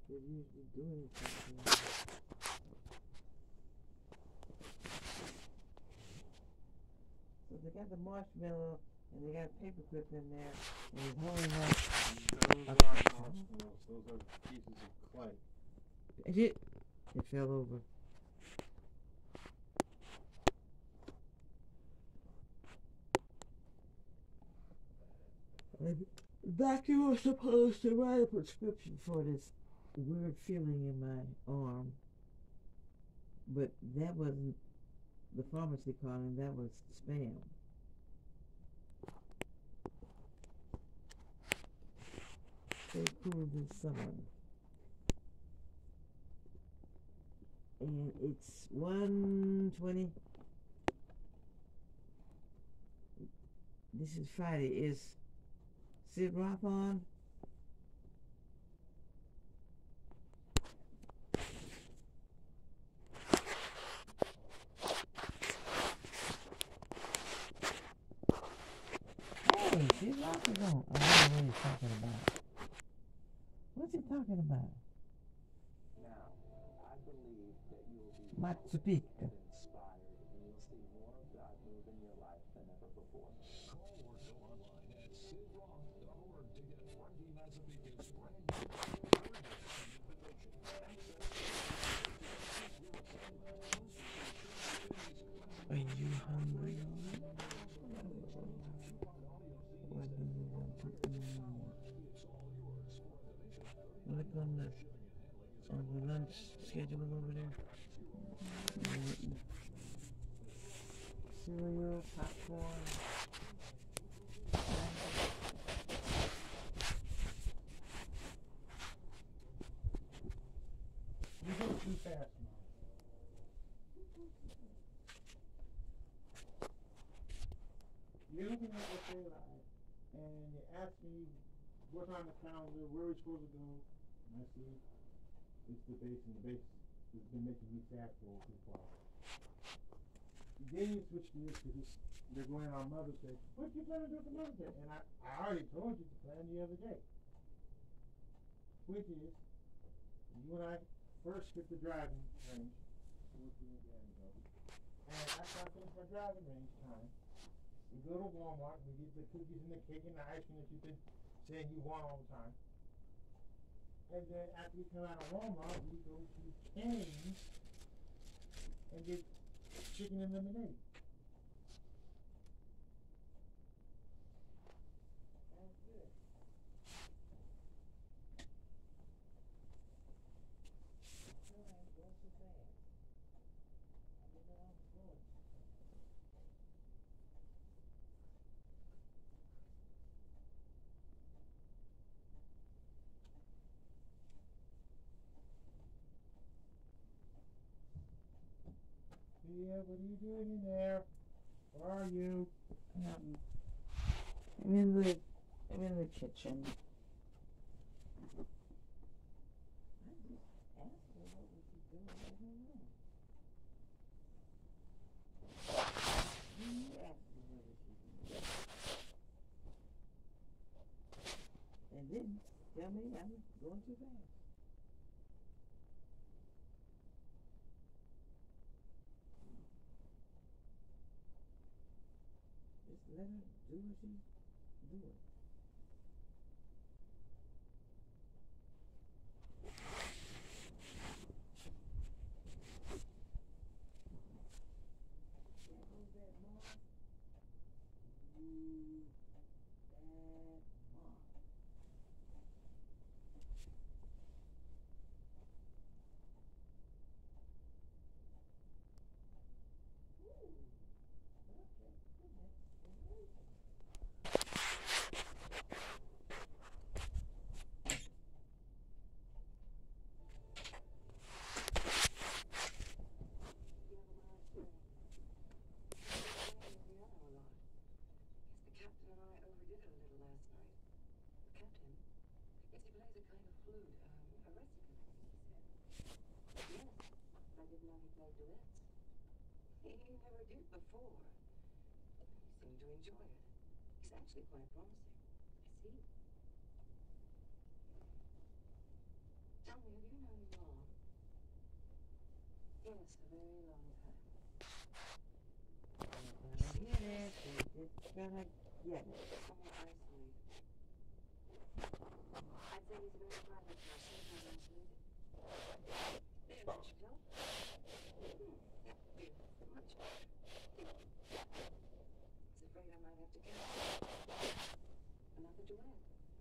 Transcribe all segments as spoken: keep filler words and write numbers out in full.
They're usually doing something. So they got the marshmallow and they got paperclip in there and he's holding up. Those aren't marshmallows. Those are pieces of clay. It, it, it fell over. The doctor was supposed to write a prescription for this weird feeling in my arm, but that wasn't the pharmacy calling, that was spam. Stay cool this summer. And it's one twenty. This is Friday. Is Sid Roth on? Hey, Sid Roth is on. I wonder what he's talking about. What's he talking about? Now, I believe that you will be Machu Picchu. inspired and you'll see more of God move in your life than ever before. Call or go online at sid roth dot org to get Frankie Mazzabica's brand new invitation. Are you hungry? Look on the on the lunch schedule over there. Cereal, popcorn. You go too fast, Mom. You're looking at what they like, and you ask me what's on the calendar, where we're supposed to go, and I see it's the base, and the base has been making me sad for too far. Then you switch gears because they're going on Mother's Day. What you planning to do for Mother's Day? And I, I already told you to plan the other day. Which is, you and I first hit the driving range. We'll see where Daddy goes. And after I finish my driving range time, we go to Walmart, we get the cookies and the cake and the ice cream that you've been saying you want all the time. And then after we come out of Walmart, we go to Cane's and get chicken and lemonade. Sounds good. I feel like I'm going too fast. I didn't know I was going. Yeah, what are you doing in there? Where are you? Um, I'm in the I'm in the kitchen. I just asked her what was she doing. I don't know. You asked me what was she doing. And then tell me I'm going too fast. Just let her do what she's doing. There goes that moth. Ooh, that moth. Ooh, okay, goodness, amazing. The captain and I overdid it a little last night. The captain? Yes, he plays a kind of flute, um, a recipe, he said. Yes, I didn't know he played duets. He never did before. He seemed to enjoy it. He's actually quite promising. I see. Tell me, have It's gonna get it. Somewhat isolated. I'd say he's a very private person, not isolated. There's what you know. Hmm, that feels much better. I was afraid I might have to cancel. Nothing to add.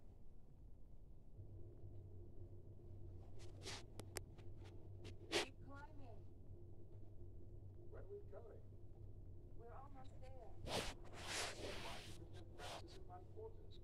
Keep climbing. Where are we going? We're almost there. Why you could have practice in my quarters?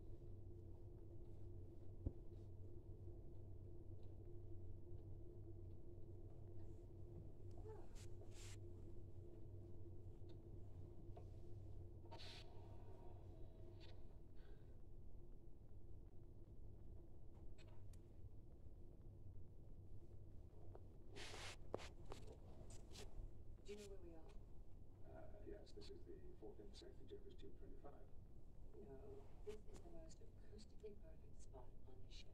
Do you know where we are? Uh, yes, this is the fourteenth Saint Jeffers Tube twenty-five. No, this is the most acoustically perfect spot on the ship.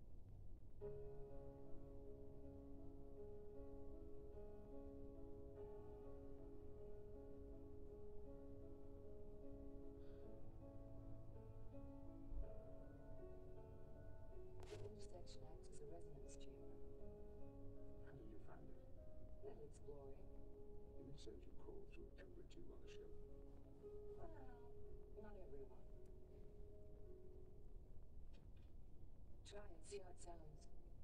The intersection acts as a resonance chamber. How did you find it? Little exploring. You said you crawled through every tube on the ship. Well, not everyone. Try it, see how it sounds.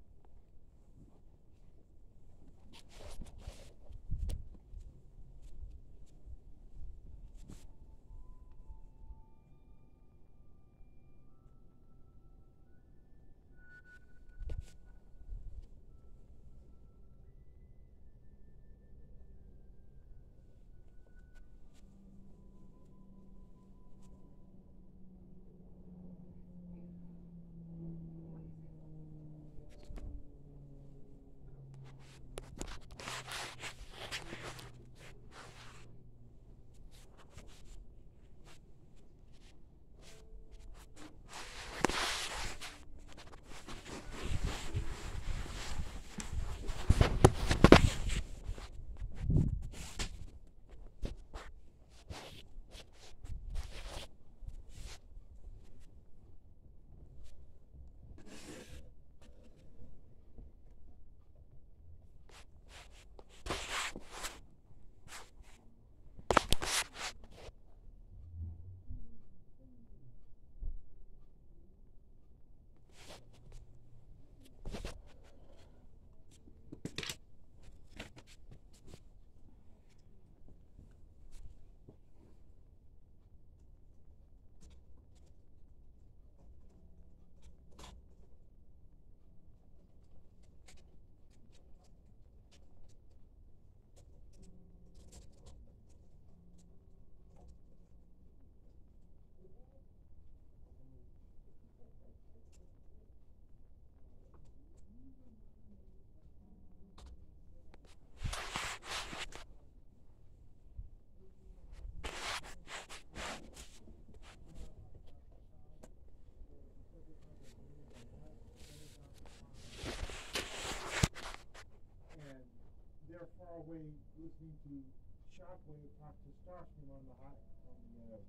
far away listening to Shockwave talk to Starscream on the high, on the uh,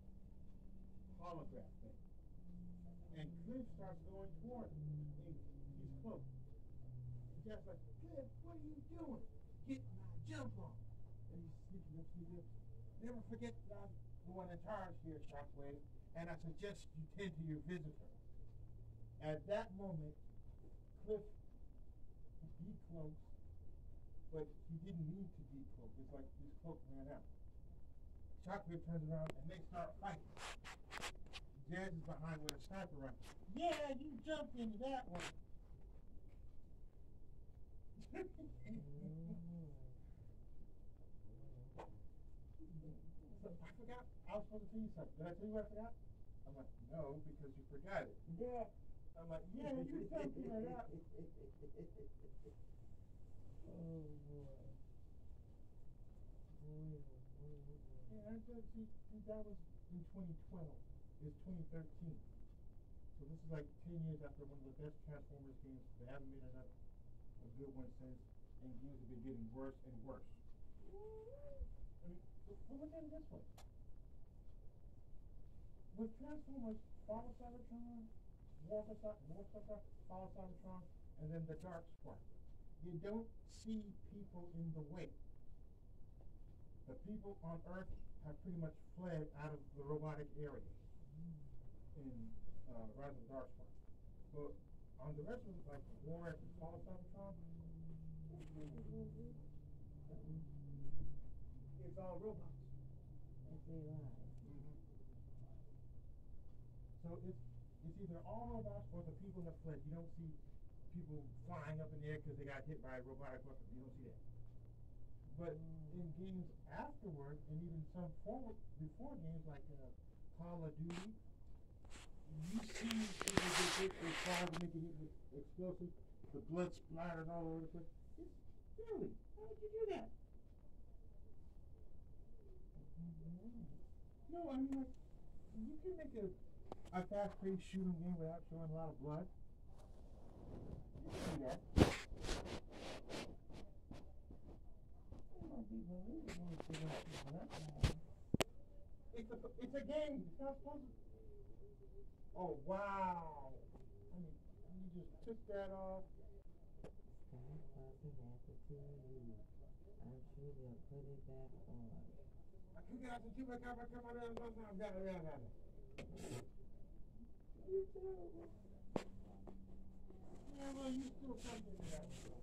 holograph thing. And Cliff starts going toward him. He, he's close. And Jeff's like, Cliff, what are you doing? Get my jump on. And he's sneaking up, sneaking up. Never forget that I'm the one in charge here, Shockwave, and I suggest you tend to your visitor. At that moment, Cliff decloaks, but he didn't mean to decloak. It's like his cloak ran out. Shockwave turns around and they start fighting. Jazz is behind with a sniper rifle. Yeah, you jumped into that one. So I forgot. I was supposed to tell you something. Did I tell you what I forgot? I'm like, no, because you forgot it. Yeah. I'm like, yeah, you jumped into that. Oh boy. Boy, oh boy, oh boy. Yeah, I thought see, see, that was in twenty twelve. It's twenty thirteen. So this is like ten years after one of the best Transformers games. They haven't made another a good one since, and games have been getting worse and worse. I mean, who looked at it this way? with Transformers, follow Cybertron, War for Cy- War for Cy- follow Cybertron, and then the Dark Spark. You don't see people in the way. The people on Earth have pretty much fled out of the robotic area in uh, Rise of the Dark Spark. But on the rest of it, like War after Fall of Cybertron, it's all robots. As they lie. Mm-hmm. So it's it's either all robots or the people have fled. You don't see people flying up in the air because they got hit by a robotic weapon. You don't see that. But in games afterward, and even some forward before games like uh, Call of Duty, you see people get hit with fire when they get hit with explosives, the blood splattered all over the place. It's, really? How did you do that? No, I mean, like, you can make a, a fast-paced shooting game without showing a lot of blood. You can do that. It's a, it's a game. It's not supposed to. Oh, wow. I mean, you just took that off. Sky Closet after T V. I'm sure they'll put it back on. I took it out the tube. I come, I come out of the house. Yeah, yeah, yeah. Yeah, well, you still something to that.